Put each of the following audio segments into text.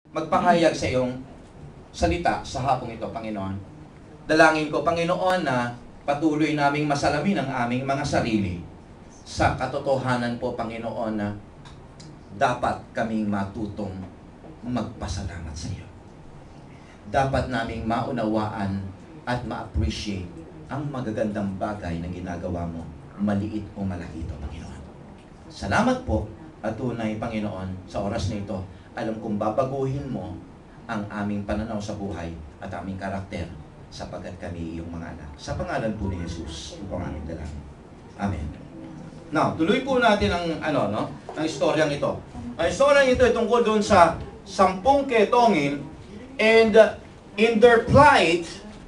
magpahayag sa iyong salita sa hapong ito, Panginoon. Dalangin ko, Panginoon, na patuloy naming masalamin ang aming mga sarili sa katotohanan po, Panginoon, na dapat kaming matutong magpasalamat sa iyo. Dapat naming maunawaan at ma-appreciate ang magagandang bagay na ginagawa mo, maliit o malaki ito, Panginoon. Salamat po at tunay, Panginoon, sa oras na ito, alam kong babaguhin mo ang aming pananaw sa buhay at aming karakter sapagkat kami iyong mga anak. Sa pangalan po ni Jesus, ito ang aming dalangin. Amen. Now, tuloy po natin ang istoryang ito. Ang istoryang ito ay tungkol doon sa 10 ketongin, and in their plight,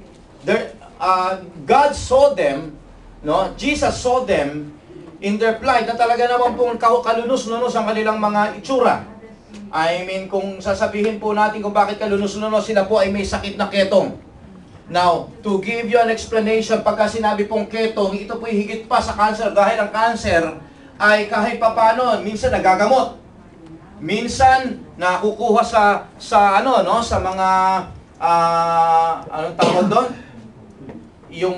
God saw them, Jesus saw them in their plight na talaga naman pong kalunos-lunos ang kanilang mga itsura. I mean, kung sasabihin po natin kung bakit kalunos-lunos, sila po ay may sakit na ketong. Now, to give you an explanation, pagka sinabi pong ketong, ito po higit pa sa cancer dahil ang cancer ay kahit papano, minsan nagagamot. Minsan nakukuha sa mga anong tawag doon? Yung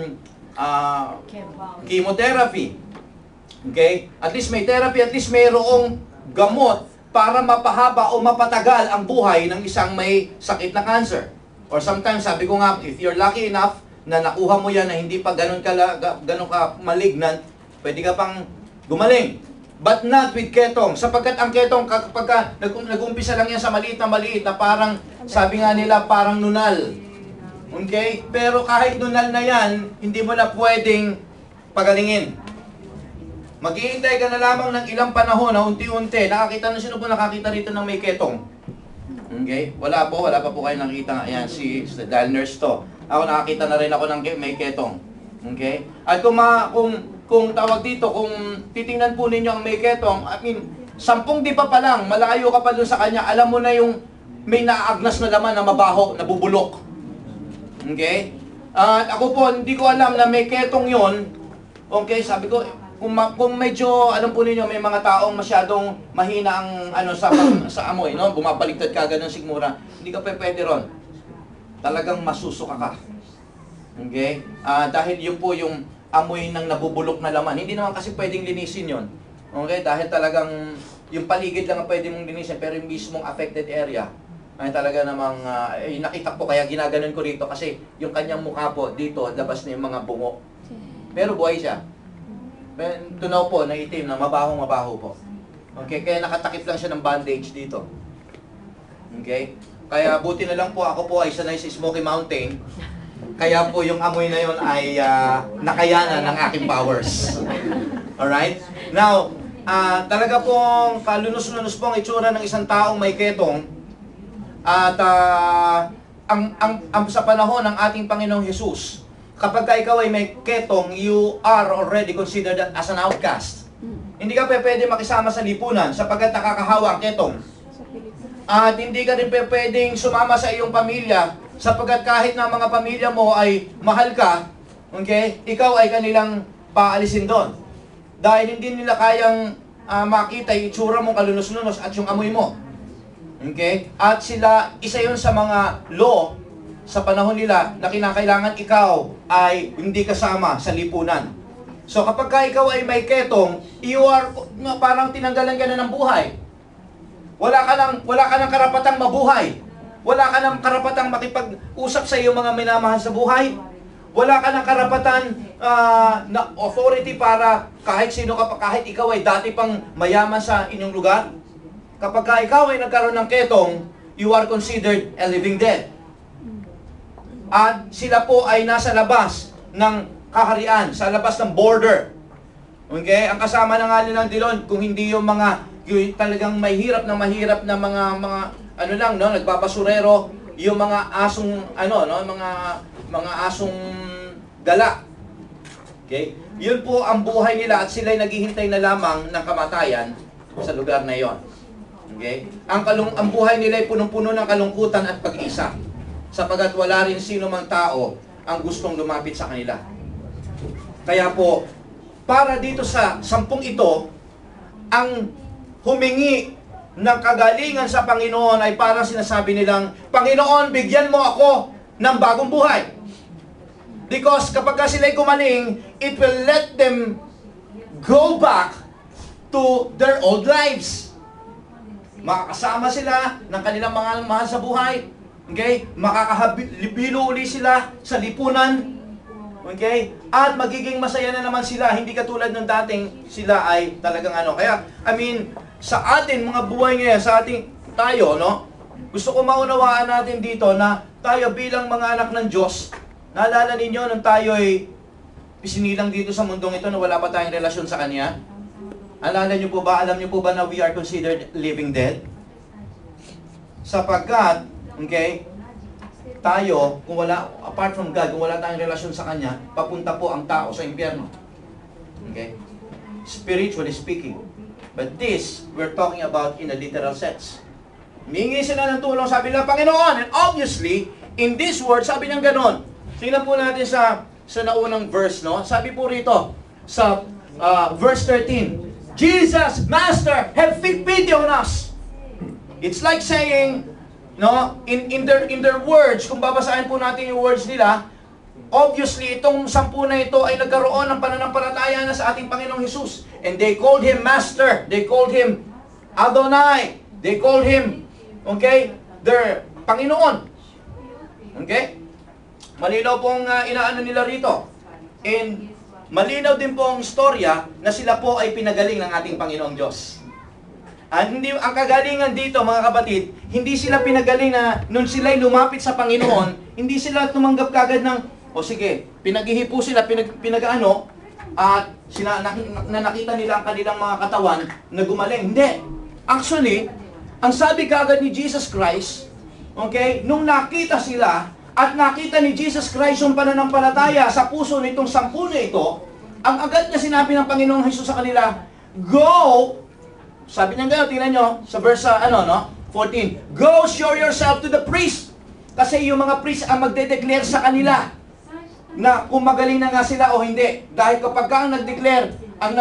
chemotherapy. Okay? At least may therapy, at least mayroong gamot para mapahaba o mapatagal ang buhay ng isang may sakit na cancer. Or sometimes, sabi ko nga, if you're lucky enough na nakuha mo yan na hindi pa ganun ka malignant, pwede ka pang gumaling. But not with ketong. Sapagkat ang ketong, kapag nag-umpisa lang yan sa maliit na parang, sabi nga nila, parang nunal. Okay? Pero kahit nunal na yan, hindi mo na pwedeng pagalingin. Maghihintay ka na lamang ng ilang panahon na unti-unti. Sino po nakakita rito ng may ketong? Okay? Wala pa po kayo nakita. Ayan, dahil nurse to. Ako nakakita na rin ako ng may ketong. Okay? At kung tawag dito, kung titingnan po ninyo ang may ketong, 10 di pa lang, malayo ka pa dun sa kanya, alam mo na yung may naaagnas na laman na mabaho, nabubulok. Okay? At ako po, hindi ko alam na may ketong yon. Okay, sabi ko, kung medyo, alam po ninyo, may mga taong masyadong mahina ang sa amoy, no? Bumabaligtad ka ganun sigmura, hindi ka pwede ron. Talagang masusuka ka. Okay? Dahil yun po yung amoy ng nabubulok na laman. Hindi naman kasi pwedeng linisin yon. Okay? Dahil talagang yung paligid lang ang pwede mong linisin, pero yung mismong affected area ay talaga namang nakita po, kaya ginaganon ko rito kasi yung kanyang mukha po dito, labas na yung mga bungo. Pero buhay siya. Tunaw po na itim, na mabahong-mabaho po. Okay, kaya nakatakip lang siya ng bandage dito. Okay? Kaya buti na lang po, ako po ay sanay sa Smoky Mountain. Kaya po yung amoy na yun ay nakayanan ng aking powers. Alright? Now, talaga pong kalunos-lunos po ang itsura ng isang taong may ketong. At ang sa panahon ng ating Panginoong Jesus, kapag ikaw ay may ketong, you are already considered as an outcast. Hindi ka pwede makisama sa lipunan sapagkat nakakahawa ang ketong. At hindi ka rin pwedeng sumama sa iyong pamilya sapagkat kahit na mga pamilya mo ay mahal ka, okay, ikaw ay kanilang paalisin doon. Dahil hindi nila kayang makita yung itsura mong kalunos-lunos at yung amoy mo. Okay? At isa yun sa mga law sa panahon nila na kinakailangan ikaw ay hindi kasama sa lipunan. So kapag ikaw ay may ketong, parang tinanggalan ka na ng buhay. Wala ka ng karapatang mabuhay. Wala ka ng karapatang makipag-usap sa iyong mga minamahal sa buhay. Wala ka ng karapatan na authority para kahit sino ka pa, kahit ikaw ay dati pang mayaman sa inyong lugar. Kapag ikaw ay nagkaroon ng ketong, you are considered a living dead. At sila po ay nasa labas ng kaharian, sa labas ng border. Okay? Ang kasama na nga nilang dilon, kung hindi yung talagang mahirap na mga nagbabasurero, yung mga asong mga asong gala. Okay? Yun po ang buhay nila at sila ay naghihintay na lamang ng kamatayan sa lugar na yon. Okay? Ang buhay nila ay punong-puno ng kalungkutan at pag-isa. Sapagat wala rin sino mang tao ang gustong lumapit sa kanila. Kaya po, para dito sa 10 ito, ang humingi ng kagalingan sa Panginoon ay parang sinasabi nilang, Panginoon, bigyan mo ako ng bagong buhay. Because kapag sila'y gumaling, it will let them go back to their old lives. Makakasama sila ng kanilang mga mahal sa buhay. Okay? Makakahabilo uli sila sa lipunan. Okay? At magiging masaya na naman sila. Hindi katulad ng dating sila ay talagang ano. Kaya, sa atin, mga buhay ngayon, sa ating tayo, no? Gusto ko maunawaan natin dito na tayo bilang mga anak ng Diyos, naalala ninyo nung tayo ay isinilang dito sa mundong ito na wala pa tayong relasyon sa Kanya? Alala niyo po ba, alam niyo po ba na we are considered living dead? Sapagkat, okay, tayo, kung wala, apart from God, kung wala tayong relasyon sa Kanya, papunta po ang tao sa impyerno. Okay? Spiritually speaking. But this, we're talking about in a literal sense. Humingi sila ng tulong, sabi nila, Panginoon, and obviously, in this word, sabi niya gano'n. Tingnan po natin sa naunang verse, no? Sabi po rito, sa verse 13, Jesus, Master, have pity on us. It's like saying, no, in their words, kung babasahin po natin yung words nila, obviously, itong 10 na ito ay nagkaroon ng pananampalataya na sa ating Panginoong Hesus. And they called Him Master. They called Him Adonai. They called Him, okay, their Panginoon. Okay? Malinaw pong inaano nila rito. And malinaw din po ang istorya na sila po ay pinagaling ng ating Panginoong Diyos. Ang kagalingan dito, mga kapatid, hindi sila pinagaling na nung sila'y lumapit sa Panginoon, hindi sila tumanggap kagad ng, sige, pinaghihipo sila, pinag-ano, at nakita nila ang kanilang mga katawan na gumaling. Hindi. Actually, ang sabi kagad ni Jesus Christ, okay, nung nakita sila, at nakita ni Jesus Christ yung pananampalataya sa puso nitong 10 na ito, ang agad na sinabi ng Panginoong Hesus sa kanila, go, sabi niya gano'n, tingnan nyo, sa verse 14, go show yourself to the priest. Kasi yung mga priest ang magde-declare sa kanila na kung magaling na nga sila o hindi. Dahil kapag ka ang nag-declare,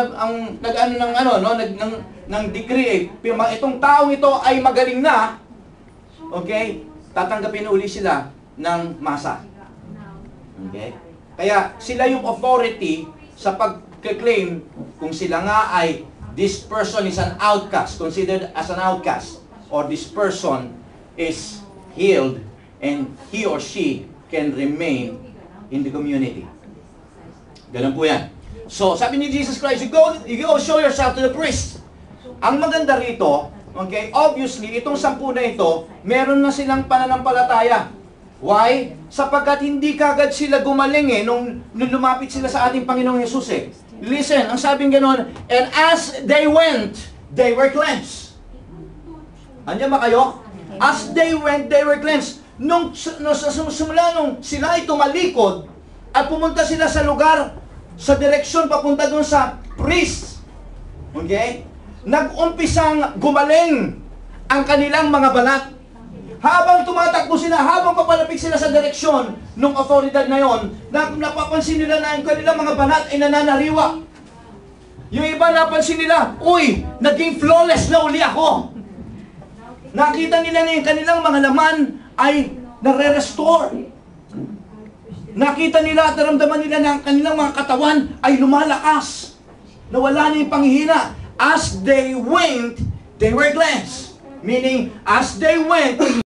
ng decree, itong taong ito ay magaling na, okay, tatanggapin uli sila ng masa. Okay? Kaya sila yung authority sa pag-claim kung sila nga ay this person is an outcast, considered as an outcast, or this person is healed and he or she can remain in the community. Ganun po yan. So, sabi ni Jesus Christ, you go show yourself to the priest. Ang maganda rito, okay, obviously, itong 10 na ito, meron na silang pananampalataya. Why? Sapagkat hindi kagad sila gumaling nung lumapit sila sa ating Panginoong Hesus Listen, ang sabing gano'n, and as they went, they were cleansed. Andiyan ba kayo? As they went, they were cleansed. Nung simula nung sila ay tumalikod at pumunta sila sa lugar, sa direksyon papunta doon sa priest, okay? Nag-umpisang gumaling ang kanilang mga balat. Habang tumatakbo sila, habang papalapit sila sa direksyon ng otoridad na yon, napapansin nila na yung kanilang mga banat ay nananariwa. Yung iba napansin nila, uy, naging flawless na uli ako. Nakita nila na yung kanilang mga laman ay nare-restore. Nakita nila at naramdaman nila na ang kanilang mga katawan ay lumalakas. Nawala na yung panghihina. As they went, they were cleansed. Meaning, as they went,